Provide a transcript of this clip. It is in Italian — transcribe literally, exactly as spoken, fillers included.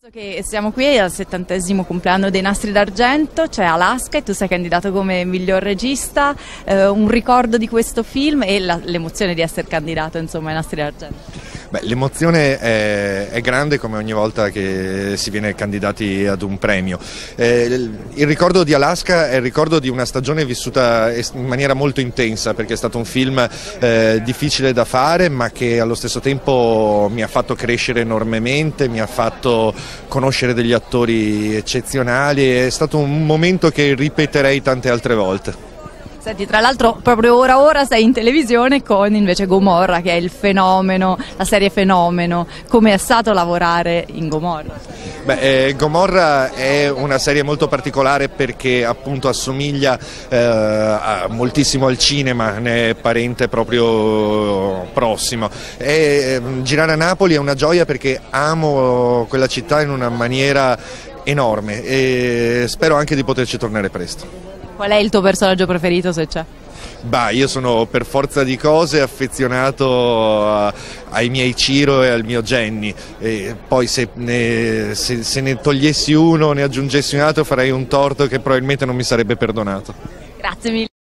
Che siamo qui al settantesimo compleanno dei Nastri d'Argento, c'è Alaska e tu sei candidato come miglior regista, eh, un ricordo di questo film e la, l'emozione di essere candidato insomma ai Nastri d'Argento. Beh, l'emozione è, è grande come ogni volta che si viene candidati ad un premio. Eh, il, il ricordo di Alaska è il ricordo di una stagione vissuta in maniera molto intensa, perché è stato un film eh, difficile da fare ma che allo stesso tempo mi ha fatto crescere enormemente, mi ha fatto conoscere degli attori eccezionali, è stato un momento che ripeterei tante altre volte. Senti, tra l'altro proprio ora ora sei in televisione con invece Gomorra, che è il fenomeno, la serie fenomeno. Come è stato lavorare in Gomorra? Beh, eh, Gomorra è una serie molto particolare perché appunto assomiglia eh, a, moltissimo al cinema, ne è parente proprio prossimo. E, eh, girare a Napoli è una gioia perché amo quella città in una maniera enorme e spero anche di poterci tornare presto. Qual è il tuo personaggio preferito, se c'è? Bah, io sono per forza di cose affezionato a, ai miei Ciro e al mio Jenny, e poi se ne, se, se ne togliessi uno, ne aggiungessi un altro, farei un torto che probabilmente non mi sarebbe perdonato. Grazie mille.